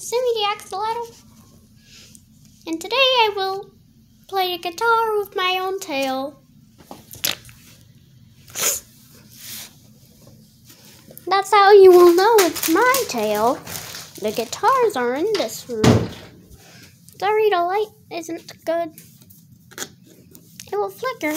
Simi the Axolotl, and today I will play the guitar with my own tail. That's how you will know it's my tail. The guitars are in this room. Sorry, the light isn't good. It will flicker.